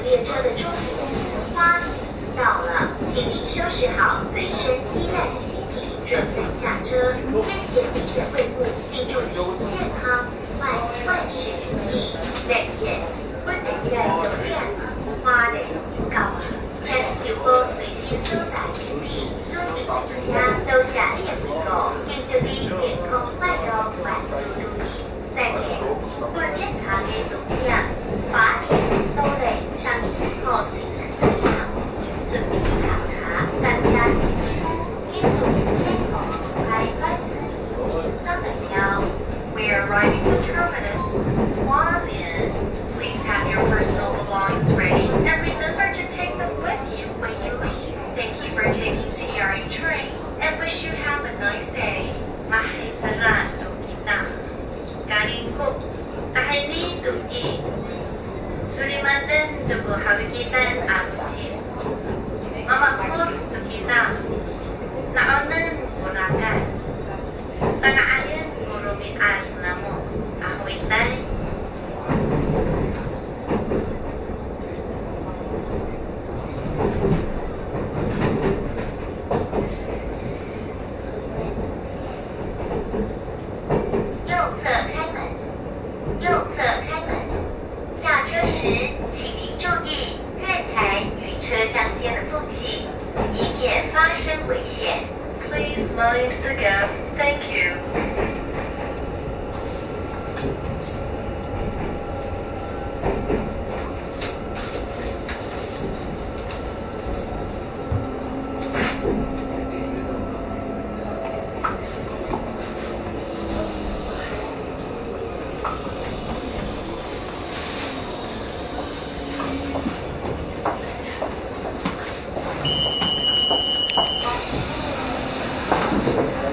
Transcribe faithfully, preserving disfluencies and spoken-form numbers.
列车的终点花莲到了，请您收拾好随身携带的行李，准备下车。谢谢您的惠顾，敬祝您健康万万事如意。再见。本地嘅酒店花莲到了，请小哥随身携带行李，所有的客家都下列回购，敬祝您健康快乐万事如意。再见。本地茶嘅酒店花莲到了，请您时刻随身带上准备下茶，大家注意，请注意健康，快万事如意。张大票。We are arriving to terminus Hualien. Please have your personal belongings ready and remember to take them with you when you leave. Thank you for taking T R A train and wish you have a nice day. Mahal saras do kita. Galing ko, tahini tuji. Sulimatan tubo habikitan abusin. Mamakot to kita. Naonan muragan. Sangaayan ngurumit as namo. Ahoy tay. 右侧开门，右侧开门。下车时，请您注意月台与车厢间的缝隙，以免发生危险。Please mind the gap. Thank you. 是